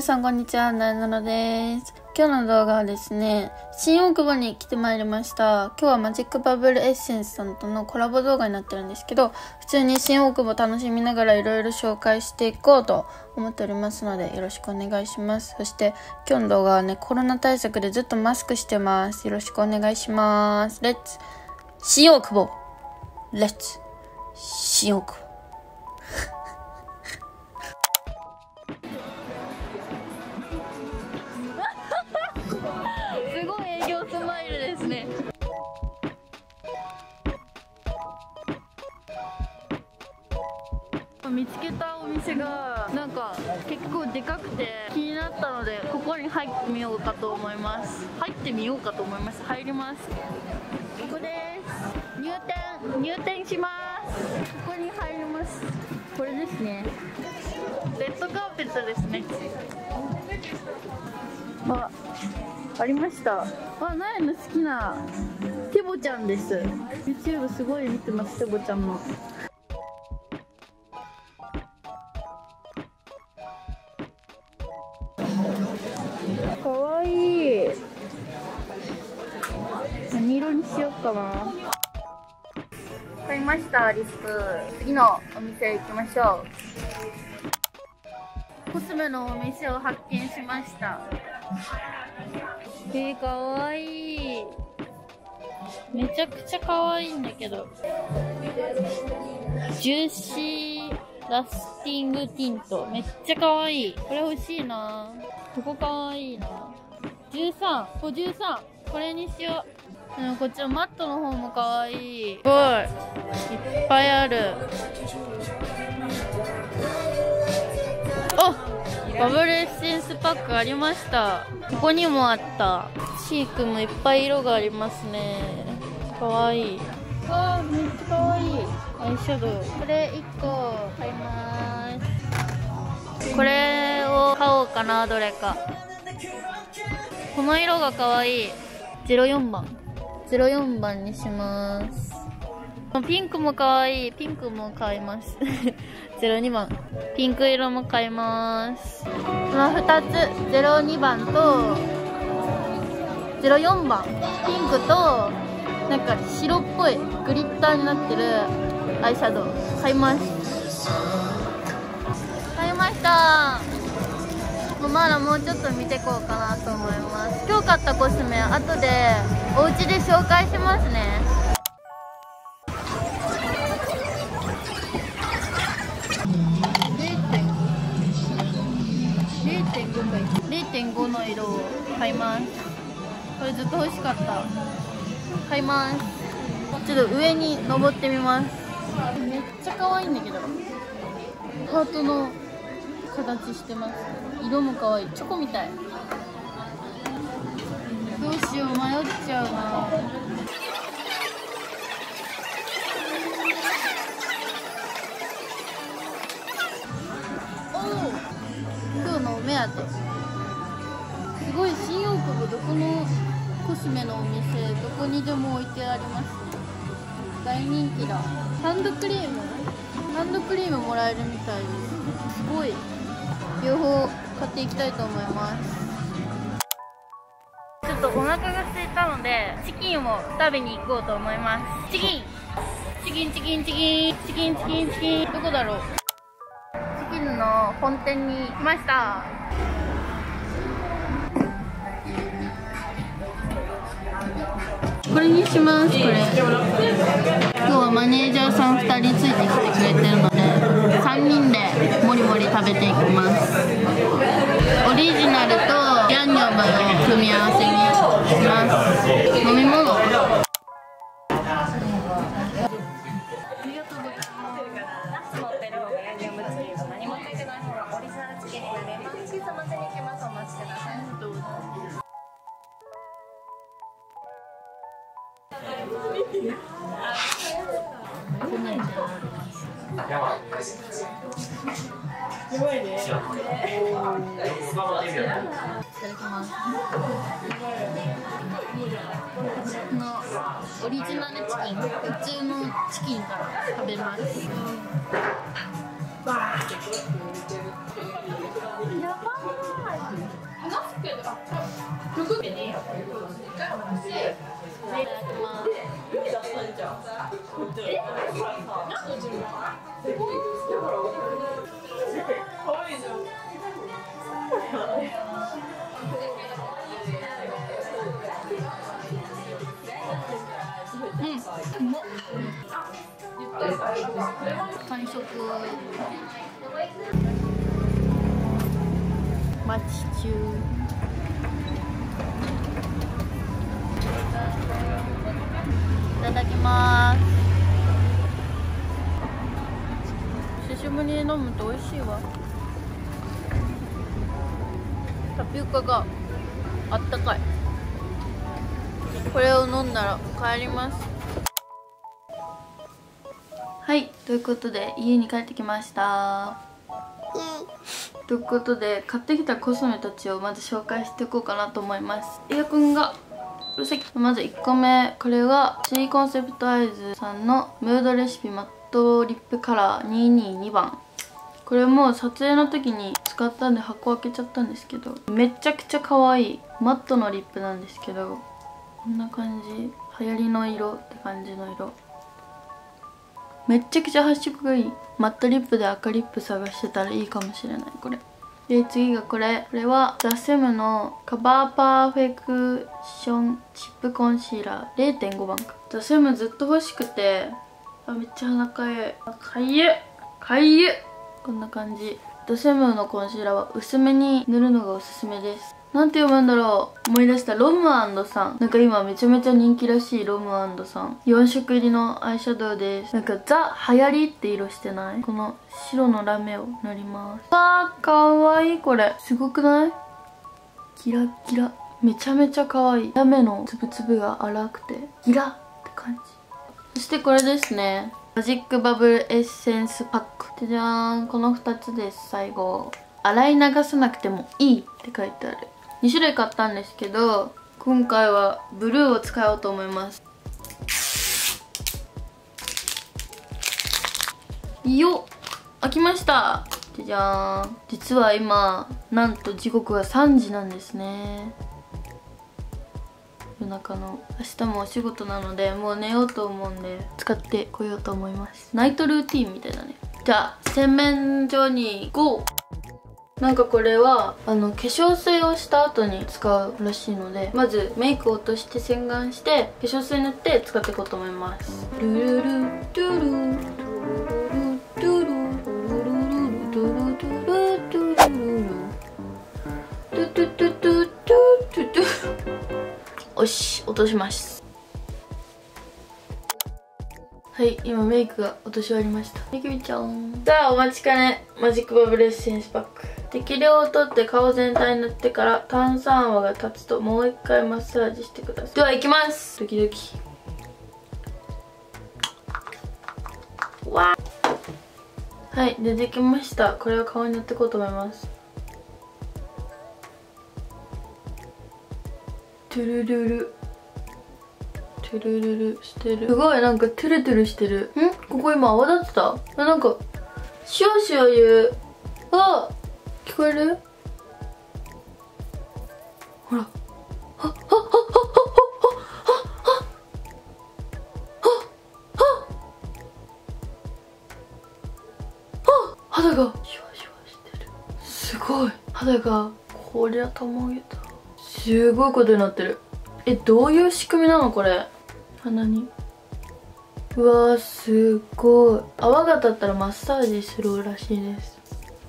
皆さんこんにちは、なえなのです。今日の動画はですね、新大久保に来てまいりました。今日はマジックバブルエッセンスさんとのコラボ動画になってるんですけど、普通に新大久保楽しみながらいろいろ紹介していこうと思っておりますので、よろしくお願いします。そして今日の動画はね、コロナ対策でずっとマスクしてます。よろしくお願いします。レッツ新大久保、レッツ新大久保。すごい営業スマイルですね。見つけたお店がなんか結構でかくて気になったので、ここに入ってみようかと思います。入ります。ここです。入店します。ここに入ります。これですね。レッドカーペットですね。ありました。なえの好きなテボちゃんです。 YouTube すごい見てます。テボちゃんのかわいい。何色にしようかな。買いました。リップ。次のお店行きましょう。コスメのお店を発見しました。かわいい。めちゃくちゃかわいいんだけど。ジューシーラスティングティント。めっちゃかわいい。これ欲しいな。ここかわいいな。13。これにしよう。こっちのマットの方もかわいい。すごい。いっぱいある。バブルエッセンスパックありました。ここにもあった。チークもいっぱい色がありますね。かわいい。めっちゃかわいい。アイシャドウ。これ1個買います。これを買おうかな、どれか。この色がかわいい。04番にします。ピンクもかわいい。ピンクも買います。02番。ピンク色も買います。この2つ、02番と04番。ピンクと、なんか白っぽいグリッターになってるアイシャドウ。買いました。まだもうちょっと見ていこうかなと思います。今日買ったコスメ、後でお家で紹介しますね。0.5の色を買います。これずっと欲しかった。買います。ちょっと上に登ってみます。めっちゃ可愛いんだけど、ハートの形してます。色も可愛い。チョコみたい。どうしよう、迷っちゃうな。今日のお目当て。すごい、新大久保どこのコスメのお店どこにでも置いてあります。大人気だ。ハンドクリームもらえるみたいです。すごい。両方買っていきたいと思います。ちょっとお腹が空いたのでチキンを食べに行こうと思います。チキンどこだろう。チキンの本店に来ました。これにします。これ今日はマネージャーさん2人ついてきてくれてるので、3人でもりもり食べていきます。オリジナルとヤンニョムの組み合わせにします。飲み物。やばいね。いただきます。このオリジナルチキン、普通のチキンから食べます。やばい。 完食。マッチ中。いただきます。久しぶりに飲むと美味しいわ。タピオカがあったかい。これを飲んだら帰ります。はい、ということで家に帰ってきました。ということで買ってきたコスメたちをまず紹介していこうかなと思います。エアコンがうるさい。まず1個目、これはシーコンセプトアイズさんのムードレシピマットリップカラー222番。これも撮影の時に使ったんで箱開けちゃったんですけど、めちゃくちゃ可愛いマットのリップなんですけど、こんな感じ。流行りの色って感じの色。めっちゃくちゃ発色がいい。マットリップで赤リップ探してたらいいかもしれないこれ。で次がこれはザ・セムのカバーパーフェクションチップコンシーラー 0.5 番か。ザ・セムずっと欲しくて、めっちゃ鼻かゆい。かゆっかゆっ。こんな感じ。ザ・セムのコンシーラーは薄めに塗るのがおすすめです。なんて読むんだろう。思い出した。ロム&さん。なんか今めちゃめちゃ人気らしいロム&さん。4色入りのアイシャドウです。なんかザ・流行りって色してない？この白のラメを塗ります。わー、かわいいこれ。すごくない？キラッキラ。めちゃめちゃかわいい。ラメのつぶつぶが粗くてギラって感じ。そしてこれですね。マジックバブルエッセンスパック。じゃじゃーん。この2つです。最後。洗い流さなくてもいいって書いてある。2種類買ったんですけど、今回はブルーを使おうと思います。よっ、開きました。じゃじゃーん。実は今なんと時刻が3時なんですね。夜中の。明日もお仕事なのでもう寝ようと思うんで使ってこようと思います。ナイトルーティンみたいだね。じゃあ洗面所にゴー。なんかこれは化粧水をした後に使うらしいので、まずメイクを落として洗顔して化粧水塗って使っていこうと思います。ルルルトゥルトゥルルルルトゥルトゥルトゥルトゥルトゥトゥトゥトゥトゥトゥ。よし、落とします。はい、今メイクが落とし終わりました。メイクみちゃん。さあお待ちかね、マジックバブルエッセンスパック。適量をとって顔全体に塗ってから炭酸泡が立つともう一回マッサージしてください。では行きます。ドキドキ。わー。はい、出てきました。これを顔に塗っていこうと思います。トゥルルルトゥルルルしてる。すごいなんかトゥルトゥルしてる。ここ今泡立ってた。なんかシュワシュワ言う。あ、聞こえる？ほら。肌がシュワシュワしてる。すごい。肌がこりゃたまげた。すごいことになってる。どういう仕組みなのこれ。鼻に。うわー、すごい。泡が立ったらマッサージするらしいです。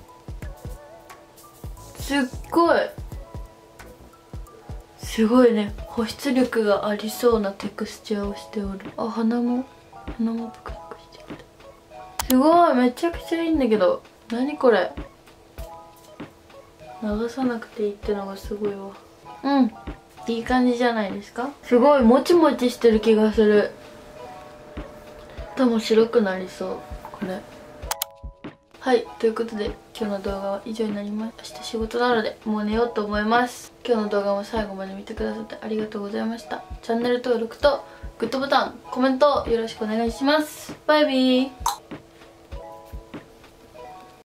すっごい。すごいね。保湿力がありそうなテクスチャーをしておる。あ、鼻もぷくぷくしてきた。すごい、めちゃくちゃいいんだけど。何これ。流さなくていいってのがすごいわ。いい感じじゃないですか。すごいもちもちしてる気がする。頭も白くなりそう、これ。はい、ということで今日の動画は以上になります。明日仕事なのでもう寝ようと思います。今日の動画も最後まで見てくださってありがとうございました。チャンネル登録とグッドボタン、コメントよろしくお願いします。バイビー。